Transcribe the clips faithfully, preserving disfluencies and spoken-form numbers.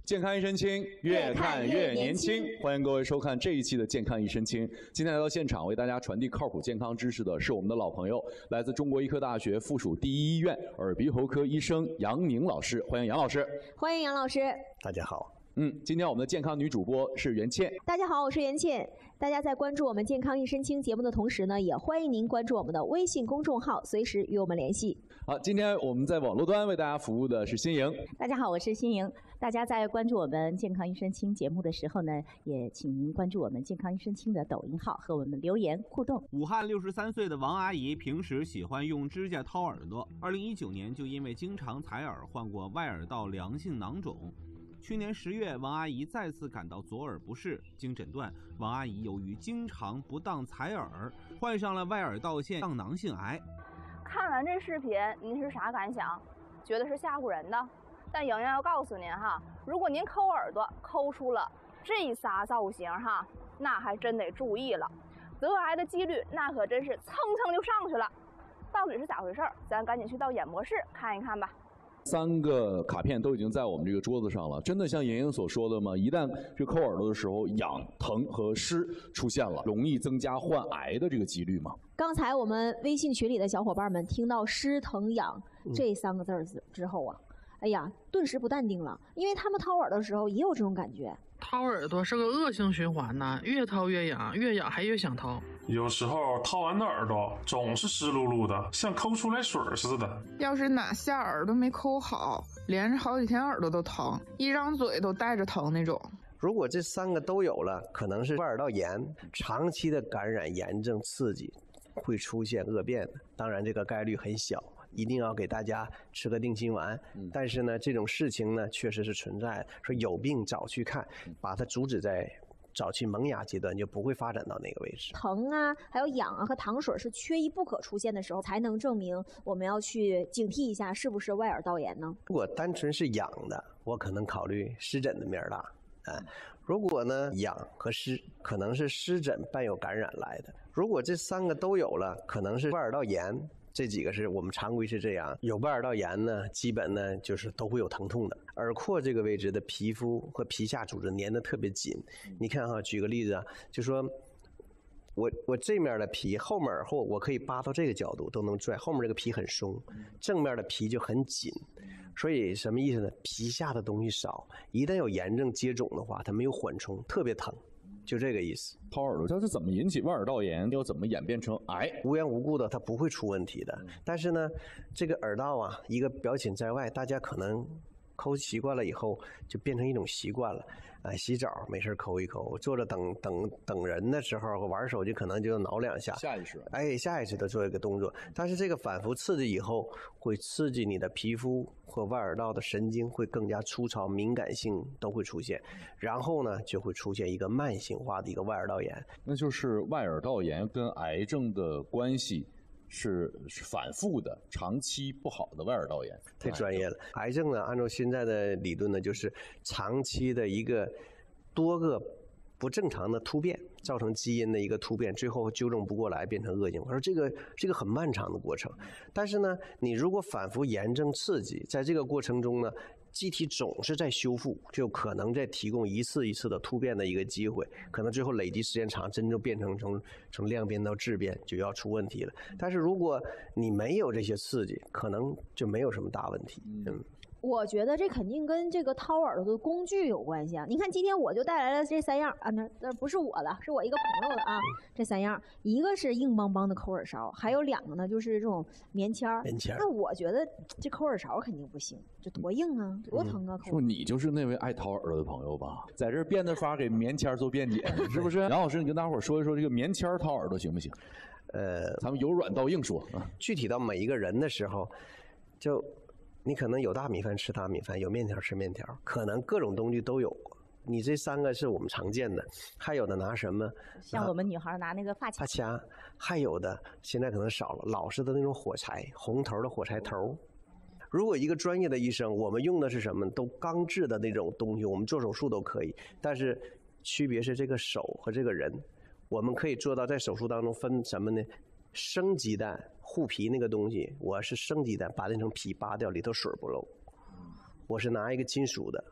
健康一身轻，越看越年轻。欢迎各位收看这一期的《健康一身轻》。今天来到现场为大家传递靠谱健康知识的是我们的老朋友，来自中国医科大学附属第一医院耳鼻喉科医生杨宁老师。欢迎杨老师。 欢迎杨老师。 大家好。 嗯，今天我们的健康女主播是袁倩。 大家好，我是袁倩。大家在关注我们健康一身轻节目的同时呢，也欢迎您关注我们的微信公众号，随时与我们联系。 好，今天我们在网络端为大家服务的是新莹。 大家好，我是新莹。大家在关注我们健康一身轻节目的时候呢，也请您关注我们健康一身轻的抖音号，和我们留言互动。 武汉六十三岁的王阿姨平时喜欢用指甲掏耳朵，二零一九年就因为经常采耳患过外耳道良性囊肿。去年十月，王阿姨再次感到左耳不适，经诊断，王阿姨由于经常不当采耳，患上了外耳道腺上囊性癌。 看完这视频，您是啥感想？觉得是吓唬人的？但莹莹要告诉您哈，如果您抠耳朵抠出了这仨造型哈，那还真得注意了，得癌的几率那可真是蹭蹭就上去了。到底是咋回事？咱赶紧去到演播室看一看吧。 三个卡片都已经在我们这个桌子上了，真的像莹莹所说的吗？一旦这抠耳朵的时候，痒、疼和湿出现了，容易增加患癌的这个几率吗？ 刚才我们微信群里的小伙伴们听到湿、疼、痒这三个字儿之后啊，哎呀，顿时不淡定了，因为他们掏耳朵的时候也有这种感觉。 掏耳朵是个恶性循环呐，越掏越痒，越痒还越想掏。 有时候掏完的耳朵总是湿漉漉的，像抠出来水似的。 要是哪下耳朵没抠好，连着好几天耳朵都疼，一张嘴都带着疼那种。 如果这三个都有了，可能是外耳道炎，长期的感染炎症刺激会出现恶变的，当然这个概率很小，一定要给大家吃个定心丸。嗯、但是呢，这种事情呢确实是存在的，说有病早去看，把它阻止在早期萌芽阶段，就不会发展到那个位置。 疼啊，还有痒啊和糖水是缺一不可出现的时候，才能证明我们要去警惕一下是不是外耳道炎呢？ 如果单纯是痒的，我可能考虑湿疹的面大。啊，如果呢痒和湿，可能是湿疹伴有感染来的。如果这三个都有了，可能是外耳道炎。这几个是我们常规是这样，有外耳道炎呢，基本呢就是都会有疼痛的。耳廓这个位置的皮肤和皮下组织粘得特别紧。你看哈，举个例子啊，就说我我这面的皮，后面耳后我可以扒到这个角度都能拽，后面这个皮很松，正面的皮就很紧。所以什么意思呢？皮下的东西少，一旦有炎症接种的话，它没有缓冲，特别疼。就这个意思。 掏耳朵它是怎么引起外耳道炎，又怎么演变成癌？ 无缘无故的它不会出问题的。但是呢，这个耳道啊，一个表浅在外，大家可能抠习惯了以后，就变成一种习惯了。啊、呃，洗澡没事抠一抠，坐着等等等人的时候玩手机，可能就挠两下， 下意识， 哎，下意识的做一个动作。但是这个反复刺激以后，会刺激你的皮肤和外耳道的神经会更加粗糙，敏感性都会出现，然后呢，就会出现一个慢性化的一个外耳道炎。 那就是外耳道炎跟癌症的关系。是反复的、长期不好的外耳道炎， 太专业了。癌症呢，按照现在的理论呢，就是长期的一个多个不正常的突变，造成基因的一个突变，最后纠正不过来，变成恶性。我说这个这个很漫长的过程，但是呢，你如果反复炎症刺激，在这个过程中呢，机体总是在修复，就可能在提供一次一次的突变的一个机会，可能最后累积时间长，真正变成从从量变到质变，就要出问题了。但是如果你没有这些刺激，可能就没有什么大问题。嗯。 我觉得这肯定跟这个掏耳朵的工具有关系啊！你看，今天我就带来了这三样啊，那那不是我的，是我一个朋友的啊。这三样，一个是硬邦邦的抠耳勺，还有两个呢，就是这种棉签儿。 棉签儿。 那我觉得这抠耳勺肯定不行，这多硬啊，多疼啊！抠。 说你就是那位爱掏耳朵的朋友吧？在这变着法给棉签做辩解，是不是？杨老师，你跟大伙儿说一说这个棉签掏耳朵行不行？ 呃， 咱们由软到硬说啊。 具体到每一个人的时候，就。你可能有大米饭吃大米饭，有面条吃面条，可能各种东西都有。你这三个是我们常见的，还有的拿什么？ 像我们女孩拿那个发卡。 发卡，还有的现在可能少了，老式的那种火柴，红头的火柴头。如果一个专业的医生，我们用的是什么？都钢制的那种东西，我们做手术都可以。但是区别是这个手和这个人，我们可以做到在手术当中分什么呢？生鸡蛋护皮那个东西，我是生鸡蛋把那层皮扒掉，里头水不漏。我是拿一个金属的，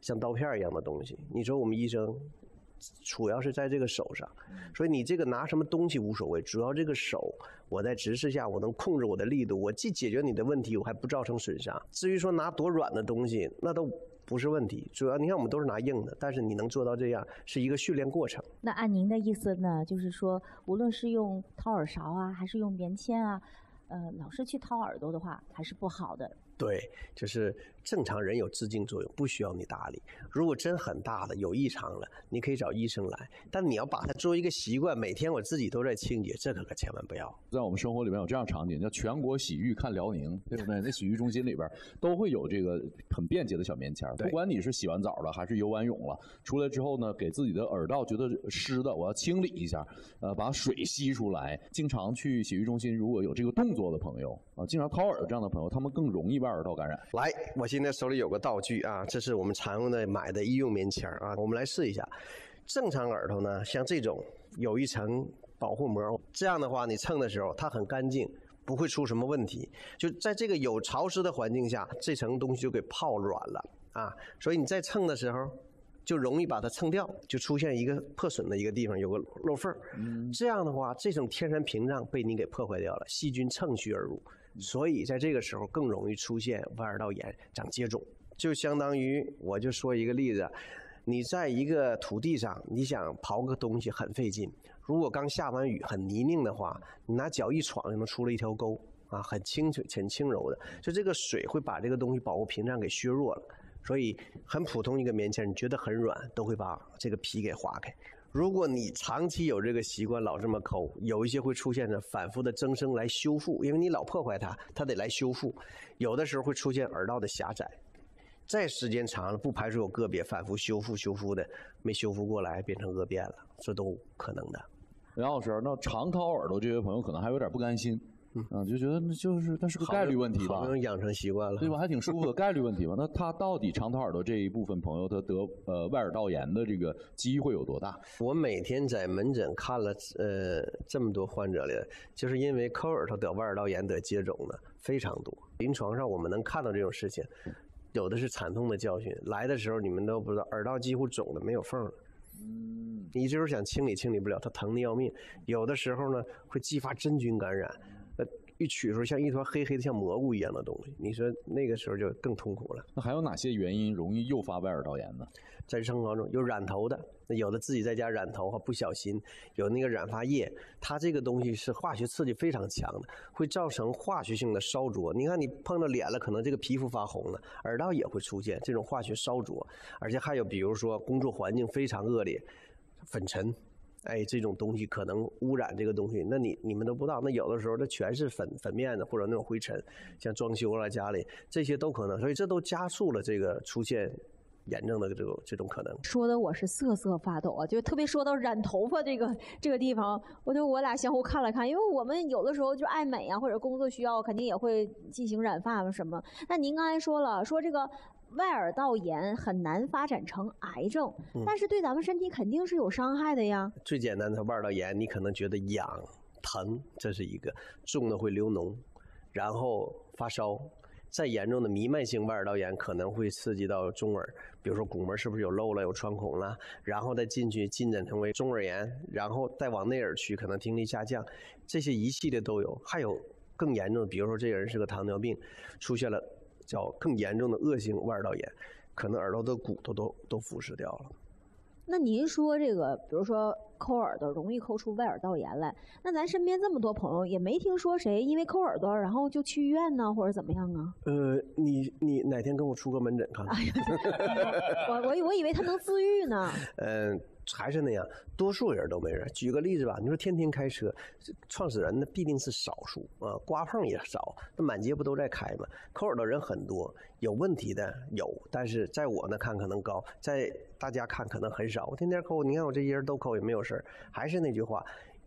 像刀片一样的东西。你说我们医生主要是在这个手上，所以你这个拿什么东西无所谓，主要这个手我在直视下我能控制我的力度，我既解决你的问题，我还不造成损伤。至于说拿多软的东西，那都不是问题。主要你看我们都是拿硬的，但是你能做到这样，是一个训练过程。 那按您的意思呢，就是说无论是用掏耳勺啊，还是用棉签啊，呃，老是去掏耳朵的话，还是不好的。 对，就是正常人有自净作用，不需要你打理。如果真很大的有异常了，你可以找医生来，但你要把它作为一个习惯，每天我自己都在清洁，这可可千万不要。 在我们生活里面有这样场景，叫全国洗浴看辽宁，对不对？那洗浴中心里边都会有这个很便捷的小棉签，不管你是洗完澡了还是游完泳了，出来之后呢，给自己的耳道觉得湿的，我要清理一下，呃，把水吸出来。经常去洗浴中心，如果有这个动作的朋友啊，经常掏耳这样的朋友，他们更容易外耳道感染。 来，我现在手里有个道具啊，这是我们常用的买的医用棉签啊，我们来试一下。正常耳朵呢，像这种有一层保护膜，这样的话你蹭的时候它很干净，不会出什么问题。就在这个有潮湿的环境下，这层东西就给泡软了啊，所以你在蹭的时候就容易把它蹭掉，就出现一个破损的一个地方有个漏缝。嗯，这样的话，这种天然屏障被你给破坏掉了，细菌趁虚而入。所以在这个时候更容易出现外耳道炎、长疖肿，就相当于我就说一个例子，你在一个土地上，你想刨个东西很费劲，如果刚下完雨很泥泞的话，你拿脚一闯就能出了一条沟啊，很轻很轻柔的，就这个水会把这个东西保护屏障给削弱了，所以很普通一个棉签，你觉得很软，都会把这个皮给划开。如果你长期有这个习惯，老这么抠，有一些会出现着反复的增生来修复，因为你老破坏它，它得来修复。有的时候会出现耳道的狭窄，再时间长了，不排除有个别反复修复修复的没修复过来变成恶变了，这都可能的。 梁老师，那常掏耳朵这位朋友可能还有点不甘心。嗯啊，就觉得那就是那是个概率问题吧， 好像养成习惯了， 对吧？还挺舒服的概率问题吧。那他到底常掏耳朵这一部分朋友，他得呃外耳道炎的这个机会有多大？ 我每天在门诊看了呃这么多患者里，就是因为抠耳朵得外耳道炎得接种的非常多。临床上我们能看到这种事情，有的是惨痛的教训。来的时候你们都不知道，耳道几乎肿的没有缝了。嗯，你这时候想清理清理不了，它疼的要命。有的时候呢会激发真菌感染。一取的时候像一团黑黑的像蘑菇一样的东西，你说那个时候就更痛苦了。 那还有哪些原因容易诱发外耳道炎呢？ 在生活中有染头的，有的自己在家染头发不小心有那个染发液，它这个东西是化学刺激非常强的，会造成化学性的烧灼。你看你碰到脸了，可能这个皮肤发红了，耳道也会出现这种化学烧灼。而且还有比如说工作环境非常恶劣，粉尘。哎，这种东西可能污染这个东西，那你你们都不知道，那有的时候它全是粉粉面的或者那种灰尘，像装修了家里这些都可能，所以这都加速了这个出现炎症的这种这种可能。 说的我是瑟瑟发抖啊，就特别说到染头发这个这个地方，我就我俩相互看了看，因为我们有的时候就爱美啊，或者工作需要，肯定也会进行染发啊什么。那您刚才说了，说这个外耳道炎很难发展成癌症，嗯、但是对咱们身体肯定是有伤害的呀。 最简单的外耳道炎，你可能觉得痒、疼，这是一个；重的会流脓，然后发烧。再严重的弥漫性外耳道炎可能会刺激到中耳，比如说鼓膜是不是有漏了、有穿孔了，然后再进去进展成为中耳炎，然后再往内耳区可能听力下降，这些一系列都有。还有更严重的，比如说这个人是个糖尿病，出现了叫更严重的恶性外耳道炎，可能耳朵的骨头都都腐蚀掉了。 那您说这个，比如说抠耳朵容易抠出外耳道炎来，那咱身边这么多朋友也没听说谁因为抠耳朵然后就去医院呢，或者怎么样啊？ 呃，你你哪天跟我出个门诊看看？ 哎呀，我我我以为他能自愈呢。 嗯、呃，还是那样，多数人都没人。举个例子吧，你说天天开车，创始人那必定是少数啊，刮碰也少，那满街不都在开吗？抠耳朵人很多，有问题的有，但是在我那看可能高，在大家看可能很少。我天天抠，你看我这些人都抠也没有事儿。还是那句话，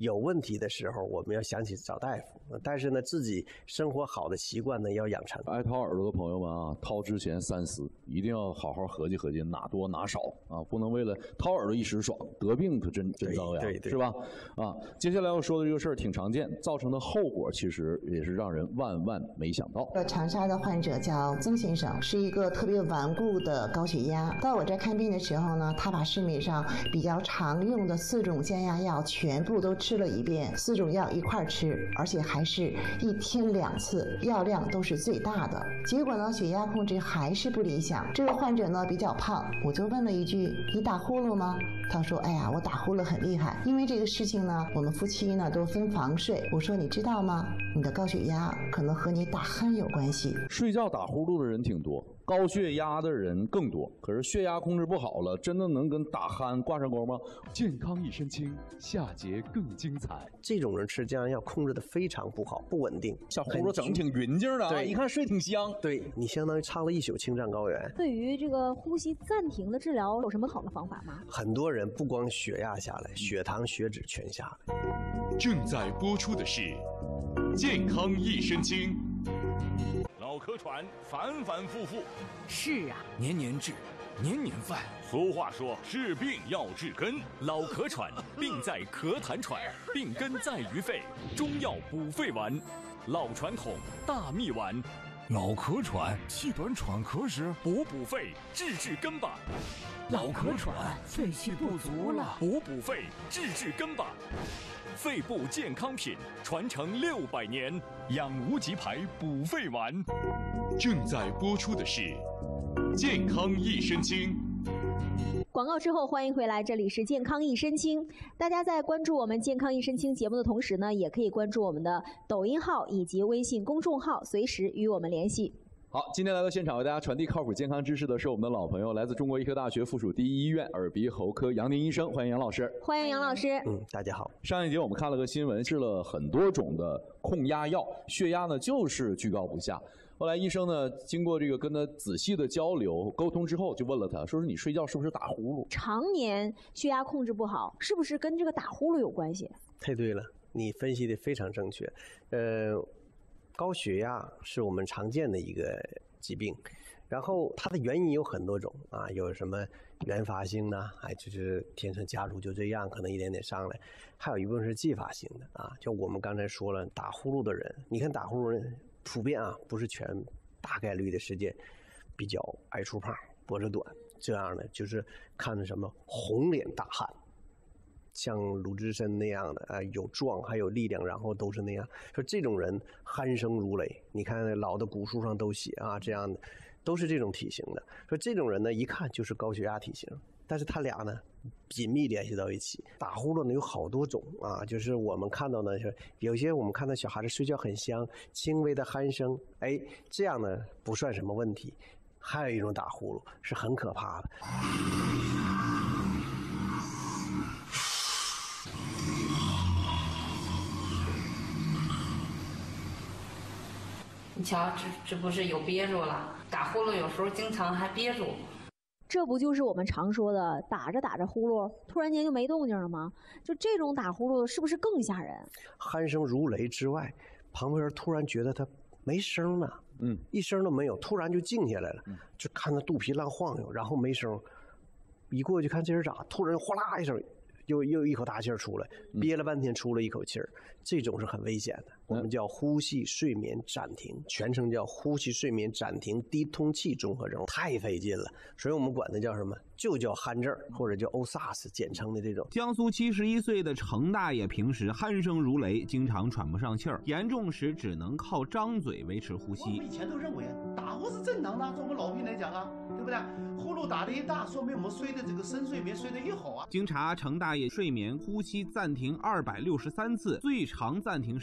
有问题的时候，我们要想起找大夫。但是呢，自己生活好的习惯呢要养成。 爱掏耳朵的朋友们啊，掏之前三思，一定要好好合计合计，哪多哪少啊，不能为了掏耳朵一时爽，得病可真真遭殃，是吧？啊，接下来要说的这个事儿挺常见，造成的后果其实也是让人万万没想到。 长沙的患者叫曾先生，是一个特别顽固的高血压。到我这看病的时候呢，他把市面上比较常用的四种降压药全部都吃了一遍，四种药一块吃，而且还是一天两次，药量都是最大的。结果呢，血压控制还是不理想。这个患者呢比较胖，我就问了一句：“你打呼噜吗？”他说：“哎呀，我打呼噜很厉害。因为这个事情呢，我们夫妻呢都分房睡。我说你知道吗？你的高血压可能和你打鼾有关系。” 睡觉打呼噜的人挺多，高血压的人更多。可是血压控制不好了，真的能跟打鼾挂上钩吗？健康一身轻，下节更精彩。 这种人吃降压药控制的非常不好，不稳定， 小呼噜整挺匀劲的啊，一看睡挺香。 对，你相当于唱了一宿青藏高原。 对于这个呼吸暂停的治疗，有什么好的方法吗？ 很多人不光血压下来，血糖、血脂全下来。 正在播出的是《健康一身轻》。 脑壳喘反反复复， 是啊，年年治，年年犯。 俗话说，治病要治根。 老咳喘，病在咳痰喘，病根在于肺，中药补肺丸，老传统大秘丸。 老咳喘，气短喘咳时， 补补肺，治治根吧。 老咳喘，肺气不足了，补补肺，治治根吧。肺部健康品传承六百年，养无极牌补肺丸。 正在播出的是《健康一身轻》。 广告之后欢迎回来，这里是健康一身轻。大家在关注我们健康一身轻节目的同时呢，也可以关注我们的抖音号以及微信公众号，随时与我们联系。 好，今天来到现场为大家传递靠谱健康知识的是我们的老朋友，来自中国医科大学附属第一医院耳鼻喉科杨宁医生，欢迎杨老师。 欢迎杨老师。 嗯，大家好。 上一节我们看了个新闻，试了很多种的控压药，血压呢就是居高不下。后来医生呢，经过这个跟他仔细的交流沟通之后，就问了他，说是你睡觉是不是打呼噜？ 常年血压控制不好，是不是跟这个打呼噜有关系？ 太对了，你分析的非常正确。呃，高血压是我们常见的一个疾病，然后它的原因有很多种啊，有什么原发性的，哎，就是天生家族就这样，可能一点点上来；还有一部分是继发性的啊，就我们刚才说了，打呼噜的人，你看打呼噜人普遍啊，不是全，大概率的事件比较爱出胖、脖子短这样的，就是看着什么红脸大汉。像鲁智深那样的啊、呃，有壮还有力量，然后都是那样。说这种人鼾声如雷，你看老的古书上都写啊，这样的都是这种体型的。说这种人呢，一看就是高血压体型，但是他俩呢紧密联系到一起。打呼噜呢有好多种啊，就是我们看到呢是有些我们看到小孩子睡觉很香，轻微的鼾声，哎，这样呢不算什么问题。还有一种打呼噜是很可怕的。 你瞧，这这不是有憋住了？打呼噜有时候经常还憋住。 这不就是我们常说的打着打着呼噜，突然间就没动静了吗？就这种打呼噜是不是更吓人？ 鼾声如雷之外，旁边人突然觉得他没声了，嗯，一声都没有，突然就静下来了，嗯、就看他肚皮乱晃悠，然后没声，一过去看这人咋，突然哗啦一声。又又一口大气儿出来，憋了半天出了一口气儿，这种是很危险的。我们叫呼吸睡眠暂停，全称叫呼吸睡眠暂停低通气综合症，太费劲了。所以我们管它叫什么？就叫鼾症，或者叫 O S A S 简称的这种。 江苏七十一岁的程大爷平时鼾声如雷，经常喘不上气儿，严重时只能靠张嘴维持呼吸。 我们以前都认为打呼是正常的，从我们老病来讲啊，对不对？呼噜打得一大，说明我们睡的这个深睡眠睡得越好啊。 经查，程大爷睡眠呼吸暂停二百六十三次，最长暂停时间一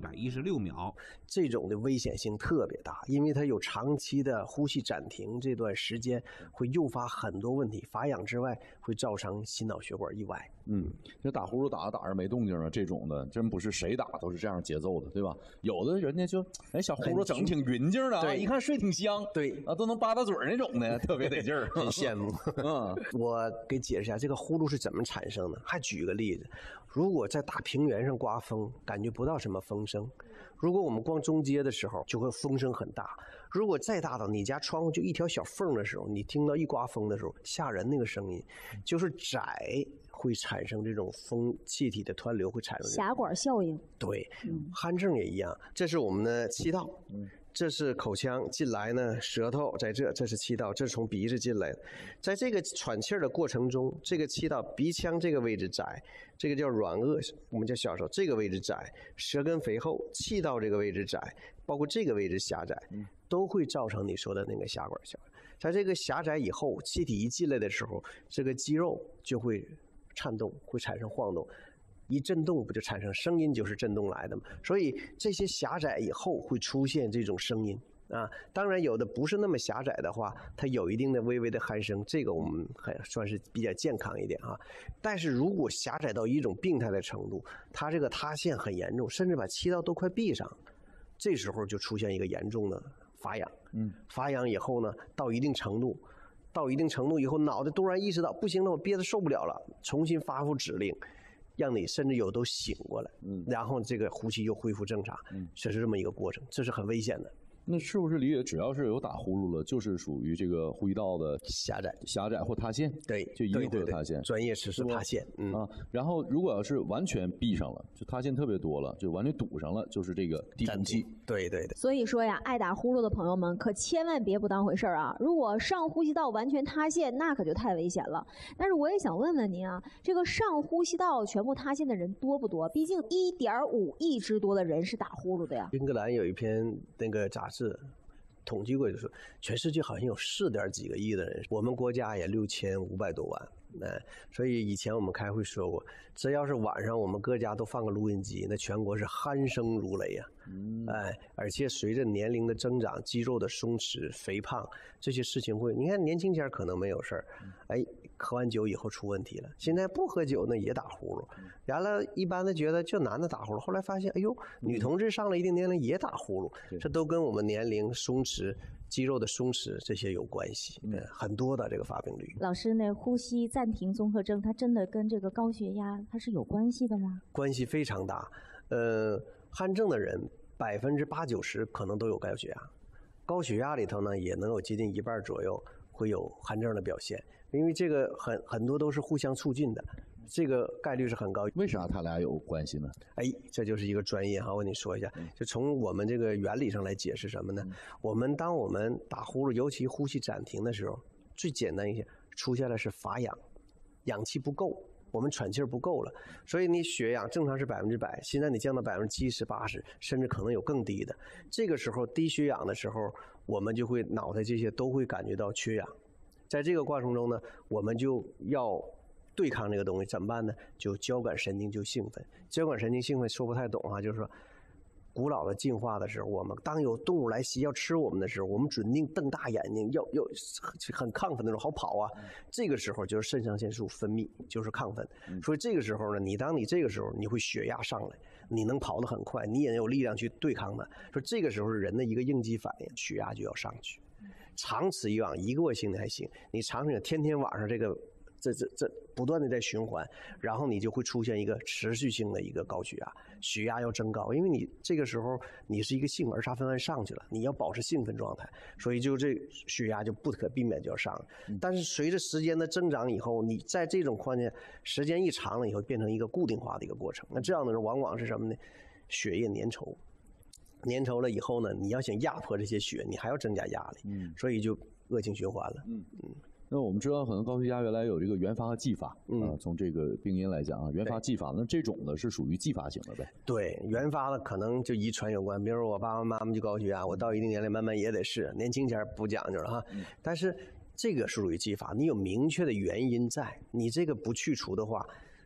百一十六秒。 这种的危险性特别大，因为它有长期的呼吸暂停，这段时间会诱发很多问题，乏氧之外会造成心脑血管意外。 嗯，这打呼噜打着打着没动静啊，这种的真不是谁打都是这样节奏的，对吧？有的人家就哎小呼噜整挺匀劲的啊，一看睡挺香， 对啊都能吧嗒嘴那种的，特别得劲儿， 很羡慕。嗯，我给解释一下这个呼噜是怎么产生的。还举个例子，如果在大平原上刮风，感觉不到什么风声；如果我们逛中街的时候，就会风声很大。如果再大到你家窗户就一条小缝的时候，你听到一刮风的时候吓人那个声音，就是窄会产生这种风气体的湍流，会产生狭管效应。 对，鼾症也一样。这是我们的气道，这是口腔进来呢，舌头在这，这是气道，这是从鼻子进来的。在这个喘气儿的过程中，这个气道鼻腔这个位置窄，这个叫软腭，我们叫小手，这个位置窄，舌根肥厚，气道这个位置窄，包括这个位置狭窄，都会造成你说的那个狭管效应。在这个狭窄以后，气体一进来的时候，这个肌肉就会颤动，会产生晃动。一震动不就产生声音，就是震动来的嘛。所以这些狭窄以后会出现这种声音啊。当然有的不是那么狭窄的话，它有一定的微微的鼾声，这个我们还算是比较健康一点啊。但是如果狭窄到一种病态的程度，它这个塌陷很严重，甚至把气道都快闭上，这时候就出现一个严重的乏氧。嗯，乏氧以后呢，到一定程度，到一定程度以后，脑袋突然意识到不行了，我憋得受不了了，重新发布指令。让你甚至有都醒过来，嗯，然后这个呼吸又恢复正常，嗯，这是这么一个过程，这是很危险的。 那是不是理解只要是有打呼噜了，就是属于这个呼吸道的狭窄、 狭窄或塌陷？ 对， 就一定会有塌陷。 专业词是塌陷，嗯啊。然后如果要是完全闭上了，就塌陷特别多了，就完全堵上了，就是这个低空气。 对对对。 所以说呀，爱打呼噜的朋友们可千万别不当回事儿啊！如果上呼吸道完全塌陷，那可就太危险了。但是我也想问问您啊，这个上呼吸道全部塌陷的人多不多？毕竟一点五亿之多的人是打呼噜的呀。 英格兰有一篇那个杂志。统计过就是全世界好像有四点几个亿的人，我们国家也六千五百多万，哎，所以以前我们开会说过，只要是晚上我们各家都放个录音机，那全国是鼾声如雷啊，嗯、哎，而且随着年龄的增长，肌肉的松弛、肥胖这些事情会，你看年轻前可能没有事儿，哎，喝完酒以后出问题了，现在不喝酒呢也打呼噜，原来一般的觉得就男的打呼噜，后来发现，哎呦，女同志上了一定年龄也打呼噜，这都跟我们年龄松弛。肌肉的松弛这些有关系，嗯，很多的这个发病率。 老师呢，呼吸暂停综合征，它真的跟这个高血压它是有关系的吗？ 关系非常大，呃，鼾症的人百分之八九十可能都有高血压，高血压里头呢也能有接近一半左右会有鼾症的表现，因为这个很很多都是互相促进的。这个概率是很高， 为啥它俩有关系呢？ 哎，这就是一个专业哈，我跟你说一下，就从我们这个原理上来解释什么呢？我们当我们打呼噜，尤其呼吸暂停的时候，最简单一些，出现的是乏氧，氧气不够，我们喘气儿不够了，所以你血氧正常是百分之百，现在你降到百分之七十、八十，甚至可能有更低的。这个时候低血氧的时候，我们就会脑袋这些都会感觉到缺氧，在这个过程中呢，我们就要。对抗这个东西怎么办呢？就交感神经就兴奋，交感神经兴奋说不太懂啊，就是说，古老的进化的时候，我们当有动物来袭要吃我们的时候，我们准定瞪大眼睛，要要很亢奋那种，好跑啊。这个时候就是肾上腺素分泌，就是亢奋。所以这个时候呢，你当你这个时候你会血压上来，你能跑得很快，你也有力量去对抗它。说这个时候是人的一个应激反应，血压就要上去。长此以往，一个性的还行，你长期天天晚上这个。这这这不断的在循环，然后你就会出现一个持续性的一个高血压，血压要增高，因为你这个时候你是一个性儿茶酚胺上去了，你要保持兴奋状态，所以就这血压就不可避免就要上。但是随着时间的增长以后，你在这种况下时间一长了以后，变成一个固定化的一个过程。那这样的人往往是什么呢？血液粘稠，粘稠了以后呢，你要想压迫这些血，你还要增加压力，嗯，所以就恶性循环了。嗯嗯。 那我们知道，可能高血压原来有这个原发和继发，嗯、呃，从这个病因来讲啊，原发、继发，那这种的是属于继发型的呗？ 对，原发的可能就遗传有关，比如我爸爸妈妈就高血压，我到一定年龄慢慢也得是，年轻前不讲究了哈。嗯、但是这个是属于继发，你有明确的原因在，你这个不去除的话，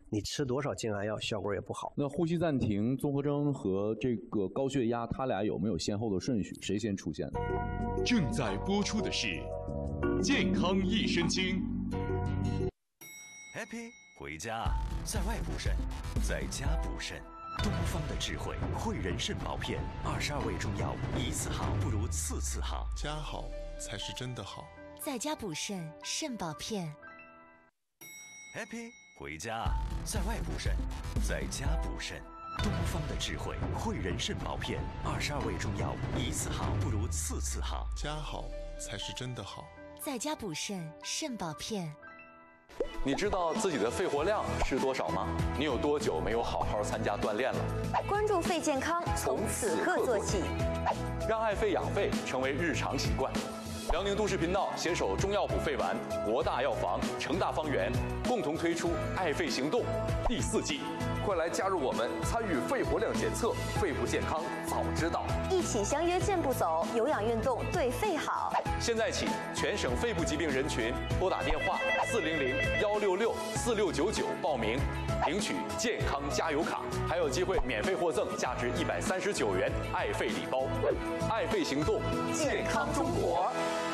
你吃多少降压药效果也不好。 那呼吸暂停综合征和这个高血压，它俩有没有先后的顺序？谁先出现的？ 正在播出的是《健康益生菌》。 Happy 回家，在外补肾，在家补肾。东方的智慧，汇仁肾宝片，二十二味中药，一次好不如次次好。 家好才是真的好。 在家补肾，肾宝片。 Happy 回家，在外补肾，在家补肾。东方的智慧，汇仁肾宝片，二十二味中药，一次好不如次次好。 家好才是真的好。 在家补肾，肾宝片。 你知道自己的肺活量是多少吗？你有多久没有好好参加锻炼了？ 关注肺健康，从此刻做起， 让爱肺养肺成为日常习惯。辽宁都市频道携手中药补肺丸、国大药房、成大方圆共同推出“爱肺行动”第四季，快来加入我们，参与肺活量检测，肺部健康早知道。 一起相约健步走，有氧运动对肺好。 现在起，全省肺部疾病人群拨打电话四零零幺六六四六九九报名，领取健康加油卡，还有机会免费获赠价值一百三十九元爱肺礼包。爱肺行动，健康中国。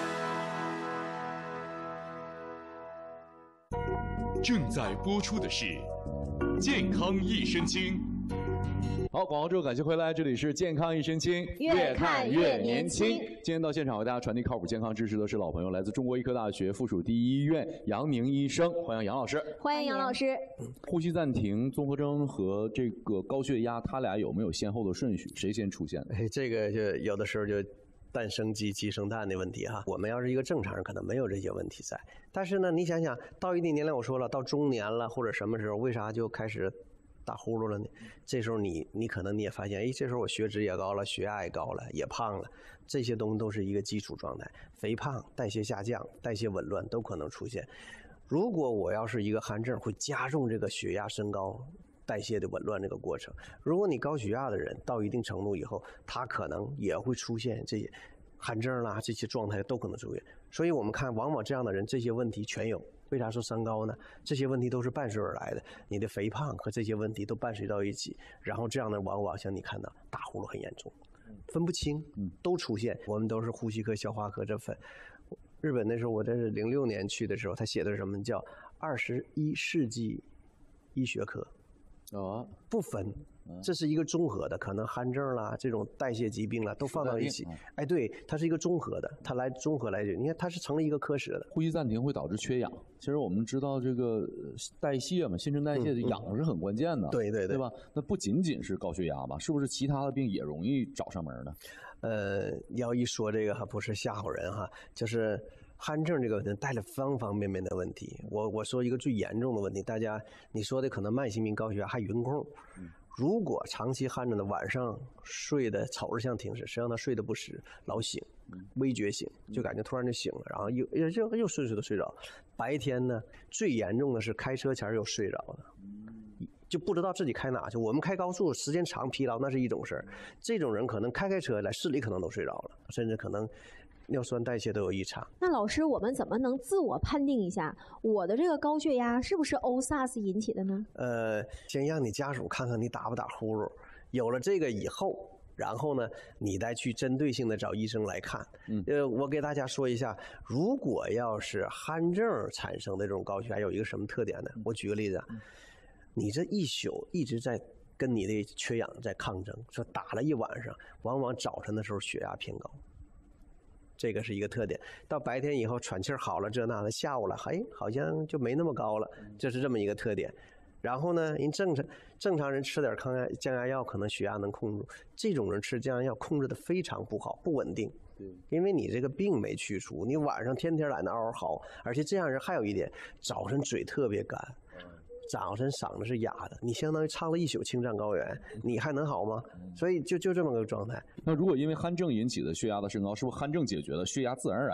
正在播出的是《健康益生菌》。 好，广告之后感谢回来，这里是健康益生菌， 越看越年轻。 今天到现场为大家传递靠谱健康知识的是老朋友，来自中国医科大学附属第一医院杨宁医生，欢迎杨老师。 欢迎杨老师。 呼吸暂停综合征和这个高血压，它俩有没有先后的顺序？谁先出现的？ 哎，这个就有的时候就蛋生鸡，鸡生蛋的问题哈。我们要是一个正常人，可能没有这些问题在。但是呢，你想想到一定年龄，我说了，到中年了或者什么时候，为啥就开始打呼噜了呢？这时候你你可能你也发现，哎，这时候我血脂也高了，血压也高了，也胖了，这些东西都是一个基础状态，肥胖、代谢下降、代谢紊乱都可能出现。如果我要是一个寒症，会加重这个血压升高、代谢的紊乱这个过程。如果你高血压的人到一定程度以后，他可能也会出现这些寒症啦，这些状态都可能出现。所以我们看，往往这样的人，这些问题全有。为啥说三高呢？这些问题都是伴随而来的，你的肥胖和这些问题都伴随到一起，然后这样的往往像你看到打呼噜很严重，分不清，都出现。我们都是呼吸科、消化科这分。日本那时候我这是零六年去的时候，他写的是什么叫二十一世纪医学科， 啊， 不分。这是一个综合的，可能寒症啦，这种代谢疾病啦，都放到一起。哎，对，它是一个综合的，它来综合来讲，你看它是成了一个科室的。 呼吸暂停会导致缺氧，其实我们知道这个代谢嘛，新陈代谢的氧是很关键的， 嗯嗯、对对对， 对吧？那不仅仅是高血压吧，是不是其他的病也容易找上门呢？ 呃，要一说这个哈，不是吓唬人哈，就是汗症这个问题带了方方面面的问题。我我说一个最严重的问题，大家你说的可能慢性病高血压还匀控。嗯，如果长期汗着的晚上睡的瞅着像挺实，实际上他睡得不实，老醒，微觉醒，就感觉突然就醒了，然后又又又又顺遂的睡着。白天呢，最严重的是开车前又睡着了，就不知道自己开哪去。我们开高速时间长疲劳那是一种事儿，这种人可能开开车来市里可能都睡着了，甚至可能尿酸代谢都有异常。 那老师，我们怎么能自我判定一下我的这个高血压是不是 O S A S 引起的呢？ 呃，先让你家属看看你打不打呼噜，有了这个以后，然后呢，你再去针对性的找医生来看。嗯，呃，我给大家说一下，如果要是汗症产生的这种高血压，有一个什么特点呢？我举个例子，你这一宿一直在跟你的缺氧在抗争，说打了一晚上，往往早晨的时候血压偏高。这个是一个特点，到白天以后喘气好了这那的，下午了，嘿，好像就没那么高了，这是这么一个特点。然后呢，人正常正常人吃点抗压降压药，可能血压能控制，这种人吃降压药控制的非常不好，不稳定。因为你这个病没去除，你晚上天天在那嗷嗷嚎，而且这样人还有一点，早晨嘴特别干。早晨嗓子是哑的，你相当于唱了一宿青藏高原，你还能好吗？所以就就这么个状态。 那如果因为汗症引起的血压的升高，是不是汗症解决了，血压自然而然就好了？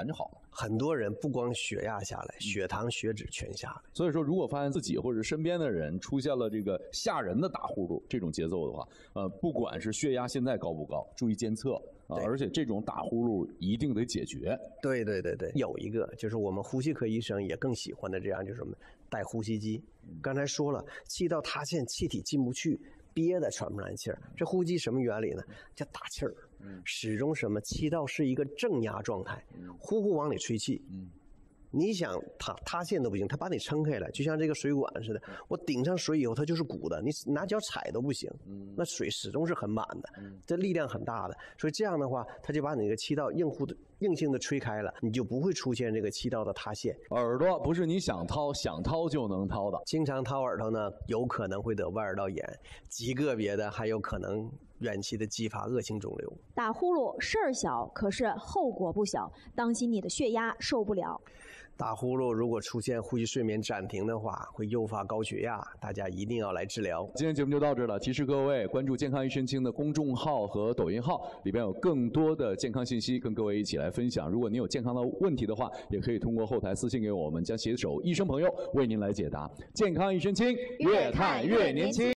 很多人不光血压下来，血糖、血脂全下来。 所以说，如果发现自己或者身边的人出现了这个吓人的打呼噜这种节奏的话，呃，不管是血压现在高不高，注意监测啊，而且这种打呼噜一定得解决。 对对对对，有一个就是我们呼吸科医生也更喜欢的这样，就是什么带呼吸机。刚才说了，气道塌陷，气体进不去。憋的喘不上来气儿，这呼吸什么原理呢？叫打气儿，始终什么气道是一个正压状态，呼呼往里吹气。你想塌塌陷都不行，它把你撑开了，就像这个水管似的，我顶上水以后它就是鼓的，你拿脚踩都不行，那水始终是很满的，这力量很大的，所以这样的话，它就把你这个气道硬乎的硬性的吹开了，你就不会出现这个气道的塌陷。 耳朵不是你想掏想掏就能掏的， 经常掏耳朵呢，有可能会得外耳道炎，极个别的还有可能远期的继发恶性肿瘤。 打呼噜事儿小，可是后果不小，当心你的血压受不了。 打呼噜如果出现呼吸睡眠暂停的话，会诱发高血压，大家一定要来治疗。 今天节目就到这了，提示各位关注健康一身轻的公众号和抖音号，里边有更多的健康信息跟各位一起来分享。如果您有健康的问题的话，也可以通过后台私信给我们，将携手医生朋友为您来解答。健康一身轻，越看越年轻。